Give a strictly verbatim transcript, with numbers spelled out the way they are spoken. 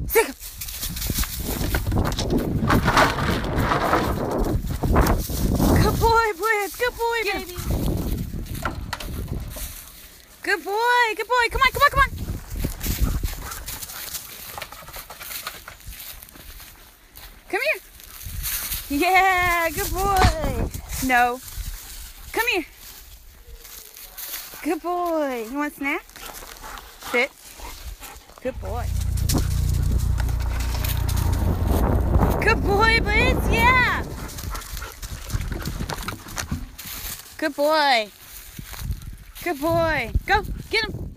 Sit. Good boy, Blitz. Good boy, baby. Good boy. Good boy. Come on, come on, come on. Come here. Yeah, good boy. No. Come here. Good boy. You want a snack? Sit. Good boy. Good boy, Blitz. Yeah. Good boy. Good boy. Go. Get him.